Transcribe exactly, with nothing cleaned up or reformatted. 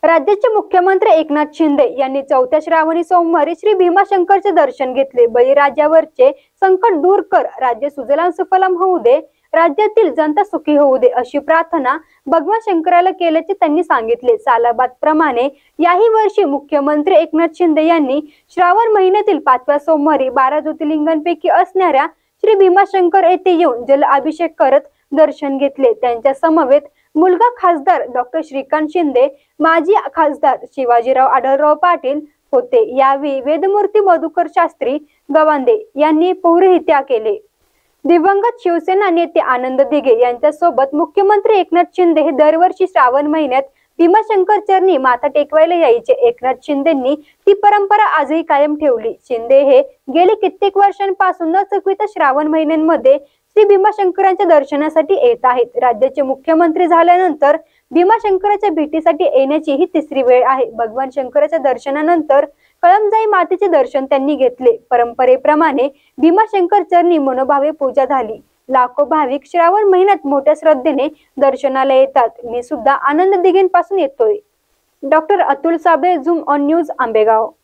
राज्याचे मुख्यमंत्री एकनाथ शिंदे यांनी चौथ्या श्रावणी सोमवारी श्री भीमाशंकरचे दर्शन घेतले। बळीराजावरचे संकट दूर कर, राज्य सुजलाम सुफलाम होऊ दे, राज्यातील जनता सुखी होऊ दे अशी प्रार्थना भगवान शंकराला केल्याचे त्यांनी सांगितले। सालाबाद प्रमाणे याही वर्षी मुख्यमंत्री एकनाथ शिंदे यांनी श्रावण महिन्यातील पाचव्या सोमवारी बारा ज्योतिर्लिंगांपैकी असणाऱ्या श्री भीमाशंकर येथे येऊन जल अभिषेक करत दर्शन घेतले। त्यांच्या समवेत मुलगा खासदार डॉक्टर श्रीकांत शिंदे, माजी खासदार शिवाजीराव आढळराव पाटील होते। यावेळी वेदमूर्ती मधुकर शास्त्री गवांदे यांनी पौरोहित्य केले। दिवंगत शिवसेना नेते आनंद दिघे यांच्या सोबत मुख्यमंत्री एकनाथ शिंदे हे दरवर्षी श्रावण महिन्यात भीमाशंकर चरणी माथा टेकवायला यायचे। एकनाथ शिंदेंनी ती परंपरा आजही कायम ठेवली। शिंदे हे गेले कित्येक वर्षांपासून न चुकविता श्रावण महिन्यांमध्ये श्री भीमाशंकरांच्या दर्शनासाठी येत आहेत। राज्याचे मुख्यमंत्री झाल्यानंतर भीमाशंकराच्या भेटीसाठी येण्याची ही तिसरी वेळ आहे। भगवान शंकराच्या दर्शनानंतर कळमजाई मातेचे दर्शन त्यांनी घेतले। परंपरेप्रमाणे भीमाशंकर चरणी मनोभावे पूजा झाली। लाखो भाविक श्रावण महिन्यात मोठ्या श्रद्धेने दर्शनाला येतात। मी सुद्धा आनंद दिघेंपासून येतोय। Doctor Atul Sable, zoom on news, Ambegaon.